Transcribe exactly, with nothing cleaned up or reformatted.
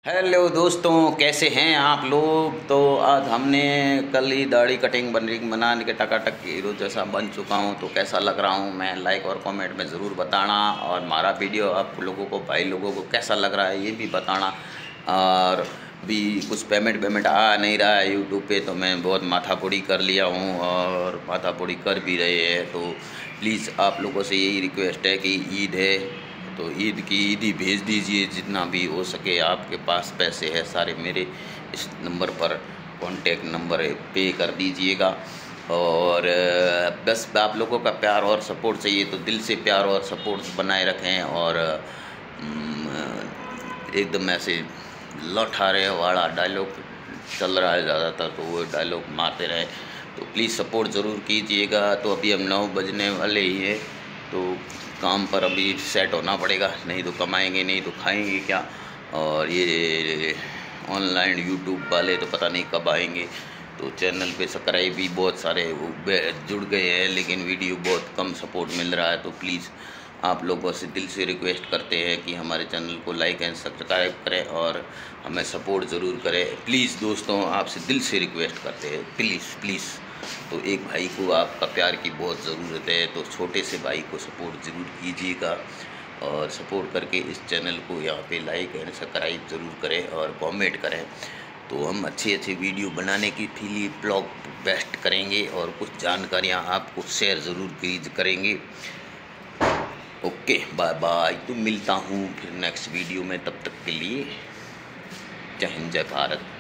Hello दोस्तों, कैसे हैं आप लोग। तो आज हमने कल ही दाढ़ी कटिंग बन बना के टकाटक हीरो जैसा बन चुका हूं। तो कैसा लग रहा हूं मैं लाइक और कमेंट में ज़रूर बताना। और हमारा वीडियो आप लोगों को भाई लोगों को कैसा लग रहा है ये भी बताना। और भी कुछ पेमेंट पेमेंट आ नहीं रहा है यूट्यूब पे, तो मैं बहुत माथापुड़ी कर लिया हूँ और माथापुड़ी कर भी रहे हैं। तो प्लीज़ आप लोगों से यही रिक्वेस्ट है कि ईद है तो ईद की ईद ही भेज दीजिए, जितना भी हो सके। आपके पास पैसे है सारे मेरे इस नंबर पर कॉन्टेक्ट नंबर पे कर दीजिएगा। और अ, बस आप लोगों का प्यार और सपोर्ट चाहिए, तो दिल से प्यार और सपोर्ट बनाए रखें। और अम, एकदम ऐसे लौठारे वाला डायलॉग चल रहा है ज़्यादातर, तो वो डायलॉग मारते रहें। तो प्लीज़ सपोर्ट ज़रूर कीजिएगा। तो अभी हम नौ बजने वाले ही हैं, तो काम पर अभी सेट होना पड़ेगा, नहीं तो कमाएंगे नहीं तो खाएंगे क्या। और ये ऑनलाइन यूट्यूब वाले तो पता नहीं कब आएंगे। तो चैनल पे सब्सक्राइब भी बहुत सारे वो जुड़ गए हैं, लेकिन वीडियो बहुत कम सपोर्ट मिल रहा है। तो प्लीज़ आप लोगों से दिल से रिक्वेस्ट करते हैं कि हमारे चैनल को लाइक एंड सब्सक्राइब करें और हमें सपोर्ट ज़रूर करें। प्लीज़ दोस्तों, आपसे दिल से रिक्वेस्ट करते हैं, प्लीज़ प्लीज़। तो एक भाई को आपका प्यार की बहुत ज़रूरत है, तो छोटे से भाई को सपोर्ट ज़रूर कीजिएगा। और सपोर्ट करके इस चैनल को यहाँ पे लाइक एंड सब्सक्राइब ज़रूर करें और कमेंट करें। तो हम अच्छे अच्छे वीडियो बनाने के लिए ब्लॉग बेस्ट करेंगे और कुछ जानकारियाँ आपको शेयर ज़रूर करेंगे। Okay, bye bye. तो मिलता हूँ फिर नेक्स्ट वीडियो में, तब तक के लिए जय हिंद जय भारत।